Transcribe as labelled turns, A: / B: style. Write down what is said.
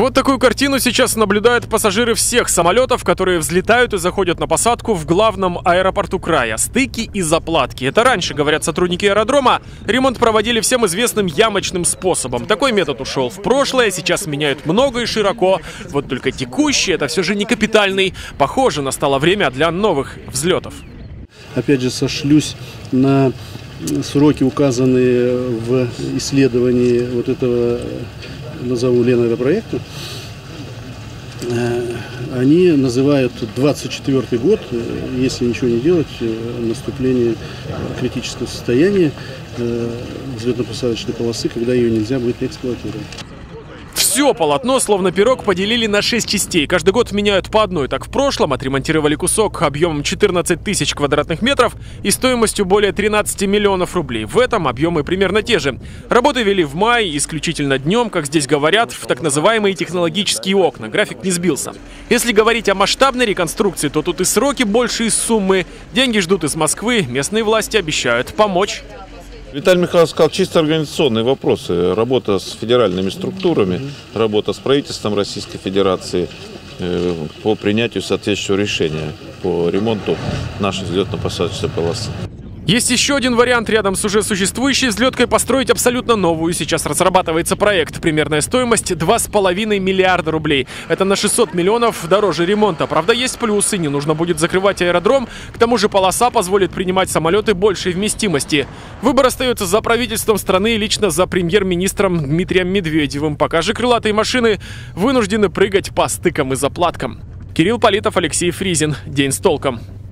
A: Вот такую картину сейчас наблюдают пассажиры всех самолетов, которые взлетают и заходят на посадку в главном аэропорту края. Стыки и заплатки. Это раньше, говорят сотрудники аэродрома, ремонт проводили всем известным ямочным способом. Такой метод ушел в прошлое, сейчас меняют много и широко. Вот только текущий это все же не капитальный. Похоже, настало время для новых взлетов.
B: Опять же, сошлюсь на сроки, указанные в исследовании вот этого, назову, Ленавиапроекта. Они называют 24 год, если ничего не делать, наступление критического состояния взлетно-посадочной полосы, когда ее нельзя будет эксплуатировать.
A: Все полотно, словно пирог, поделили на 6 частей. Каждый год меняют по одной. Так в прошлом отремонтировали кусок объемом 14 тысяч квадратных метров и стоимостью более 13 миллионов рублей. В этом объемы примерно те же. Работы вели в мае, исключительно днем, как здесь говорят, в так называемые технологические окна. График не сбился. Если говорить о масштабной реконструкции, то тут и сроки больше, и суммы. Деньги ждут из Москвы. Местные власти обещают помочь.
C: Виталий Михайлович сказал, чисто организационные вопросы. Работа с федеральными структурами, работа с правительством Российской Федерации по принятию соответствующего решения по ремонту нашей взлетно-посадочной полосы.
A: Есть еще один вариант рядом с уже существующей взлеткой построить абсолютно новую. Сейчас разрабатывается проект. Примерная стоимость 2,5 миллиарда рублей. Это на 600 миллионов дороже ремонта. Правда, есть плюсы. Не нужно будет закрывать аэродром. К тому же полоса позволит принимать самолеты большей вместимости. Выбор остается за правительством страны и лично за премьер-министром Дмитрием Медведевым. Пока же крылатые машины вынуждены прыгать по стыкам и заплаткам. Кирилл Политов, Алексей Фризин. День с толком.